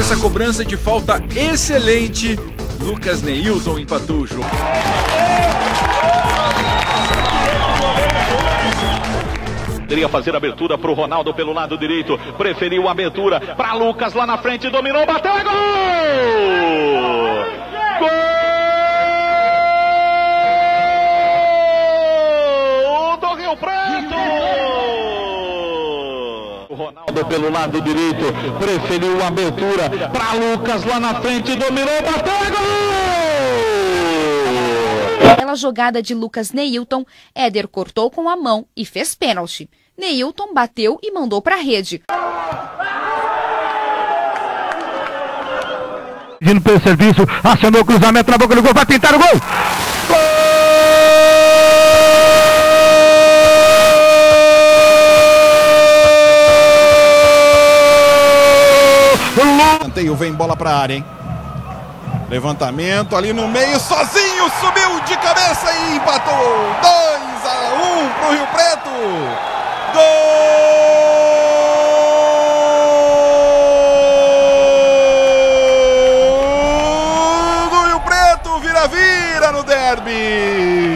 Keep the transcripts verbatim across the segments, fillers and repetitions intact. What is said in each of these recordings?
essa cobrança de falta excelente, Lucas Neilton empatou o jogo. Poderia fazer abertura para o Ronaldo pelo lado direito, preferiu a abertura para Lucas lá na frente, dominou, bateu, é gol! Gol do Rio Preto! O Ronaldo pelo lado direito, preferiu a abertura para Lucas lá na frente, dominou, bateu, é gol! Pela jogada de Lucas Neilton, Éder cortou com a mão e fez pênalti. Neilton bateu e mandou para a rede. Pedindo pelo serviço, acionou o cruzamento na boca do gol, vai pintar o gol! Gol! Canteio, vem bola para a área, hein? Levantamento ali no meio, sozinho, subiu de cabeça e empatou. dois a um pro Rio Preto. Gol do Rio Preto, vira-vira no derby.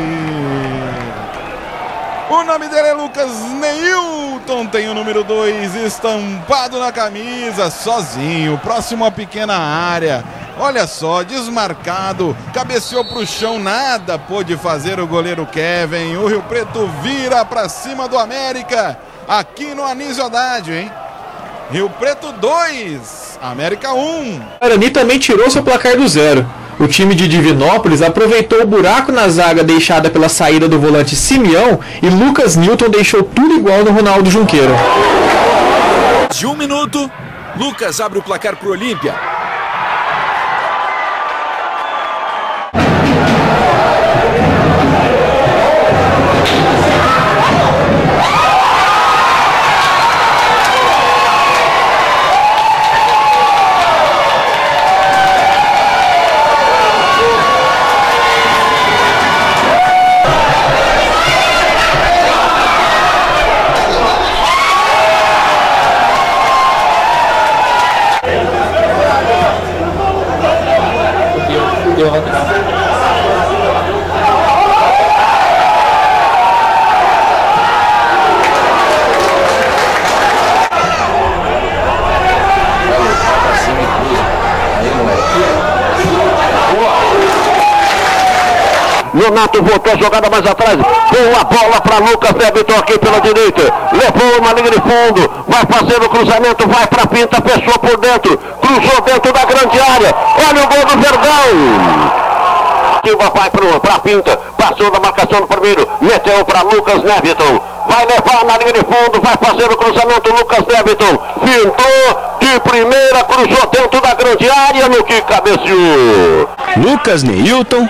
O nome dele é Lucas Neilton, tem o número dois estampado na camisa, sozinho, próximo à pequena área. Olha só, desmarcado, cabeceou para o chão, nada pôde fazer o goleiro Kevin. O Rio Preto vira para cima do América, aqui no Anísio Haddad, hein? Rio Preto dois, América um. O Guarani também tirou seu placar do zero. O time de Divinópolis aproveitou o buraco na zaga deixada pela saída do volante Simeão e Lucas Newton deixou tudo igual no Ronaldo Junqueiro. De um minuto, Lucas abre o placar para o Olímpia. Leonato voltou a jogada mais atrás, boa bola para Lucas Neilton aqui pela direita, levou uma linha de fundo, vai fazer o cruzamento, vai para a pinta, fechou por dentro, cruzou dentro da grande área, olha o gol do Verdão. Silva vai para a pinta, passou da marcação do primeiro, meteu para Lucas Neilton, vai levar na linha de fundo, vai fazer o cruzamento, Lucas Neilton, pintou de primeira, cruzou dentro da grande área, no que cabeceou. Lucas Neilton.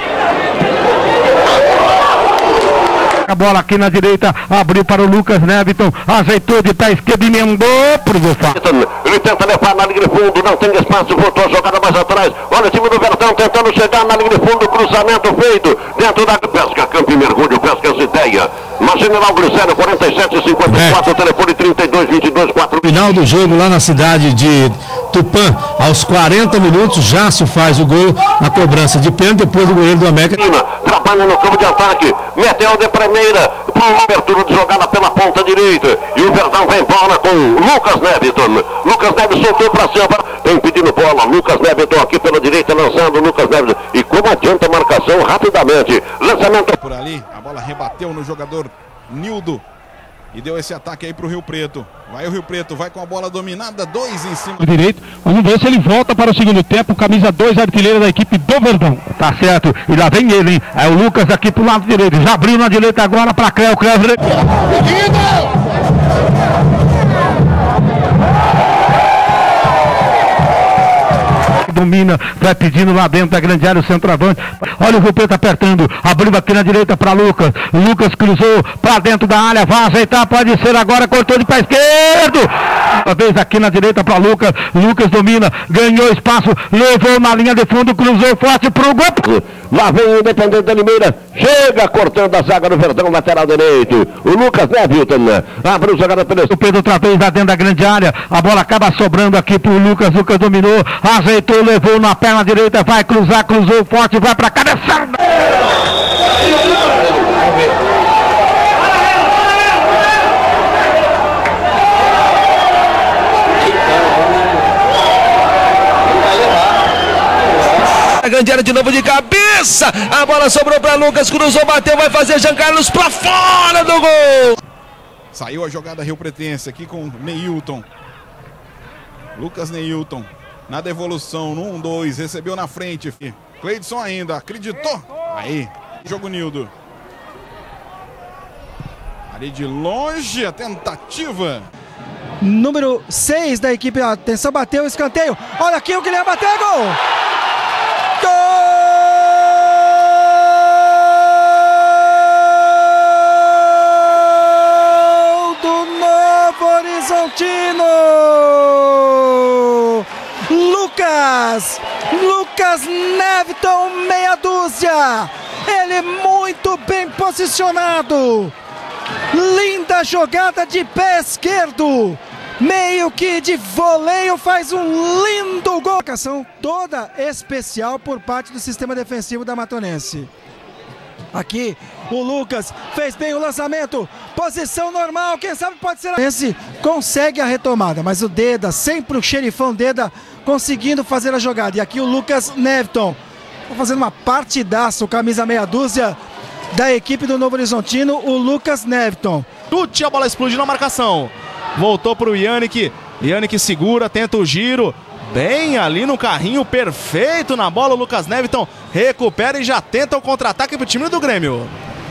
A bola aqui na direita, abriu para o Lucas Neilton, ajeitou de pé esquerdo e emendou pro gol. Ele tenta levar na linha de fundo, não tem espaço, voltou a jogada mais atrás. Olha o time do Verdão tentando chegar na linha de fundo, cruzamento feito dentro da Pesca Campo e Mergulho, Pesca essa ideia. Na General Glicério, quarenta e sete cinquenta e quatro, é. Telefone trinta e dois, vinte e dois, quatro. Final do jogo lá na cidade de Tupã, aos quarenta minutos, já se faz o gol na cobrança de pênalti, depois do goleiro do América. Trabalha no campo de ataque, meteu de primeira, para abertura de jogada pela ponta direita. E o Verdão vem bola com Lucas Neilton. Lucas Neilton soltou para cima, tem pedindo bola. Lucas Neilton aqui pela direita, lançando Lucas Neilton. E como adianta a marcação rapidamente. Lançamento. Por ali, a bola rebateu no jogador Nildo. E deu esse ataque aí pro Rio Preto. Vai o Rio Preto, vai com a bola dominada, dois em cima. Direito, vamos ver se ele volta para o segundo tempo, camisa dois, artilheiro da equipe do Verdão. Tá certo, e lá vem ele, hein? É o Lucas aqui pro lado direito, já abriu na direita agora para Creu, Creu. Domina, vai pedindo lá dentro da grande área o centroavante. Olha o Rio Preto apertando, abriu aqui na direita para Lucas. Lucas cruzou para dentro da área, vai ajeitar, pode ser agora, cortou de pé esquerdo. Uma vez aqui na direita para Lucas. Lucas domina, ganhou espaço, levou na linha de fundo, cruzou forte pro gol. Lá vem o Independente da Limeira, Chega cortando a zaga no Verdão, lateral direito. O Lucas Nevilton abriu jogada pelo... O Pedro outra vez lá dentro da grande área. A bola acaba sobrando aqui pro Lucas. Lucas dominou, ajeitou, levou na perna direita. Vai cruzar, cruzou forte, vai pra cabeçada. Grande área de novo de cabeça, a bola sobrou para Lucas, cruzou, bateu, vai fazer Jean Carlos para fora do gol. Saiu a jogada Rio Pretense aqui com Neilton. Lucas Neilton na devolução, no um dois, recebeu na frente. Cleidson ainda, acreditou. Aí, jogo Nildo. Ali de longe, a tentativa. Número seis da equipe, atenção, bateu o escanteio. Olha aqui o Guilherme bateu, gol! Gol do Novo Horizontino! Lucas! Lucas Nevilton, meia dúzia! Ele muito bem posicionado! Linda jogada de pé esquerdo! Meio que de voleio faz um lindo gol. Marcação toda especial por parte do sistema defensivo da Matonense. Aqui o Lucas fez bem o lançamento. Posição normal, quem sabe pode ser... Esse consegue a retomada, mas o Deda, sempre o xerifão Deda conseguindo fazer a jogada. E aqui o Lucas Nevilton tá fazendo uma partidaça, o camisa meia dúzia da equipe do Novo Horizontino, o Lucas Nevilton. Chute, a bola explodiu na marcação. Voltou para o Yannick. Yannick segura, tenta o giro. Bem ali no carrinho, perfeito na bola. O Lucas Nevilton recupera e já tenta o contra-ataque para o time do Grêmio.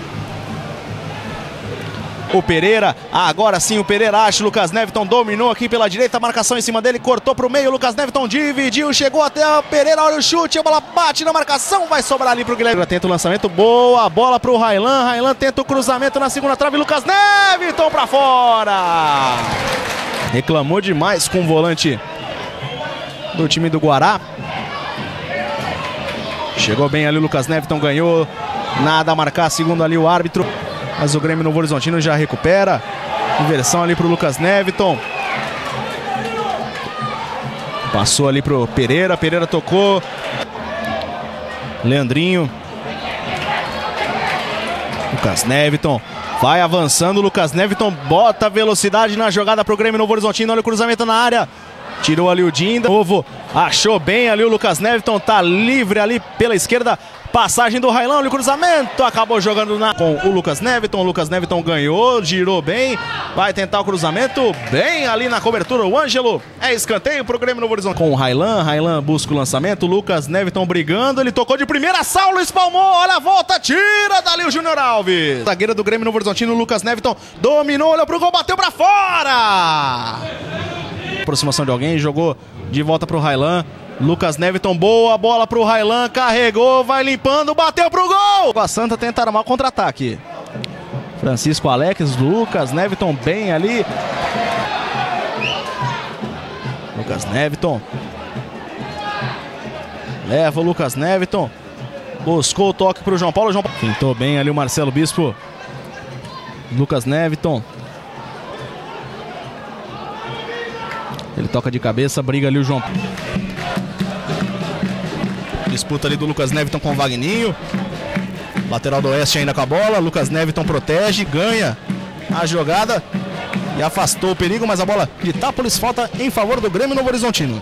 O Pereira, agora sim o Pereira acha. O Lucas Nevilton dominou aqui pela direita, a marcação em cima dele, cortou para o meio. O Lucas Nevilton dividiu, chegou até o Pereira, olha o chute, a bola bate na marcação, vai sobrar ali para o Guilherme. Tenta o lançamento, boa bola para o Railan. Railan tenta o cruzamento na segunda trave. Lucas Nevilton para fora. Reclamou demais com o volante do time do Guará. Chegou bem ali o Lucas Nevilton, ganhou. Nada a marcar, segundo ali o árbitro. Mas o Grêmio Novo Horizontino já recupera. Inversão ali para o Lucas Nevilton. Passou ali para o Pereira. Pereira tocou. Leandrinho. Lucas Nevilton. Vai avançando. Lucas Nevilton bota velocidade na jogada para o Grêmio Novo Horizontino. Olha o cruzamento na área. Tirou ali o Dinda. Novo. Achou bem ali o Lucas Nevilton. Tá livre ali pela esquerda. Passagem do Railão, o cruzamento, acabou jogando na... com o Lucas Nevilton. O Lucas Nevilton ganhou, girou bem, vai tentar o cruzamento, bem ali na cobertura. O Ângelo, é escanteio pro Grêmio Novo Horizonte. Com o Railão, Railão busca o lançamento, o Lucas Nevilton brigando, ele tocou de primeira, Saulo espalmou, olha a volta, tira dali o Júnior Alves. Zagueiro do Grêmio Novo Horizontino, o Lucas Nevilton dominou, olhou pro gol, bateu pra fora. Aproximação de alguém, jogou de volta pro Railão. Lucas Nevilton, boa bola pro Railan, carregou, vai limpando, bateu pro gol! A Santa tenta armar o contra-ataque. Francisco Alex, Lucas Nevilton bem ali. Lucas Nevilton. Leva o Lucas Nevilton. Buscou o toque pro João Paulo. João Paulo. Tentou bem ali o Marcelo Bispo. Lucas Nevilton. Ele toca de cabeça, briga ali o João Paulo. Disputa ali do Lucas Nevilton com o Vagninho. Lateral do Oeste ainda com a bola. Lucas Nevilton protege, ganha a jogada e afastou o perigo, mas a bola de Itápolis falta em favor do Grêmio Novo Horizontino.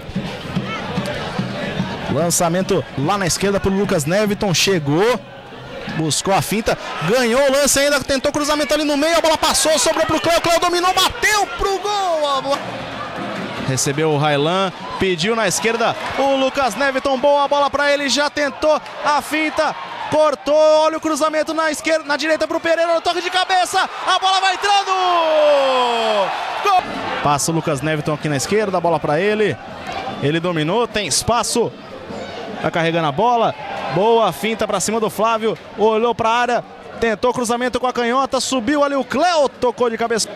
Lançamento lá na esquerda para o Lucas Nevilton. Chegou, buscou a finta, ganhou o lance ainda, tentou cruzamento ali no meio, a bola passou, sobrou para o Cléo, Cléo dominou, bateu pro gol. A bola... Recebeu o Railan, pediu na esquerda o Lucas Nevilton, boa bola para ele, já tentou a finta, cortou, olha o cruzamento na esquerda, na direita para o Pereira, no toque de cabeça, a bola vai entrando! Gol! Passa o Lucas Nevilton aqui na esquerda, a bola para ele, ele dominou, tem espaço, vai carregando a bola, boa finta para cima do Flávio, olhou para a área, tentou cruzamento com a canhota, subiu ali o Cléo, tocou de cabeça.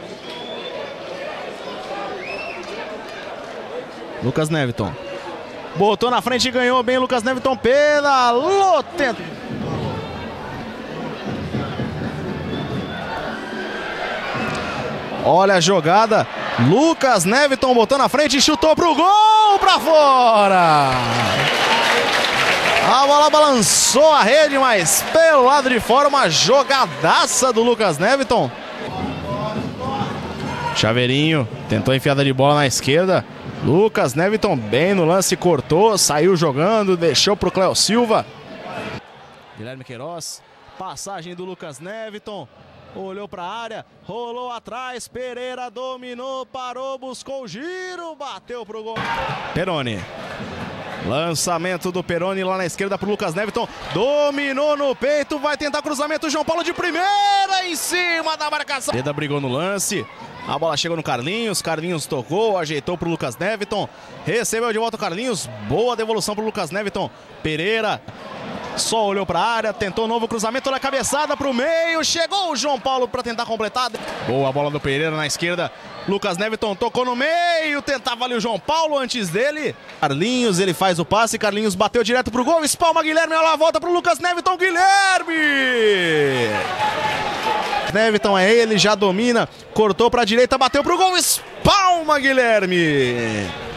Lucas Nevilton botou na frente e ganhou bem. Lucas Nevilton pedalou, tenta. Olha a jogada. Lucas Neviton botou na frente e chutou pro gol, pra fora. A bola balançou a rede, mas pelo lado de fora uma jogadaça do Lucas Neviton. Chaveirinho tentou enfiada de bola na esquerda. Lucas Neviton bem no lance, cortou, saiu jogando, deixou pro Cléo Silva. Guilherme Queiroz, passagem do Lucas Neviton, olhou para a área, rolou atrás, Pereira dominou, parou, buscou o giro, bateu pro gol. Peroni. Lançamento do Peroni lá na esquerda pro Lucas Neviton, dominou no peito, vai tentar cruzamento, João Paulo de primeira em cima da marcação. Pedra brigou no lance. A bola chegou no Carlinhos, Carlinhos tocou, ajeitou para o Lucas Neviton, recebeu de volta o Carlinhos, boa devolução para o Lucas Neviton, Pereira só olhou para a área, tentou um novo cruzamento na cabeçada para o meio, chegou o João Paulo para tentar completar, boa bola do Pereira na esquerda, Lucas Neviton tocou no meio, tentava ali o João Paulo antes dele, Carlinhos, ele faz o passe, Carlinhos bateu direto para o gol, espalma Guilherme, olha a volta para o Lucas Neviton, Guilherme! Neviton é ele, já domina, cortou para a direita, bateu pro gol, espalma Guilherme!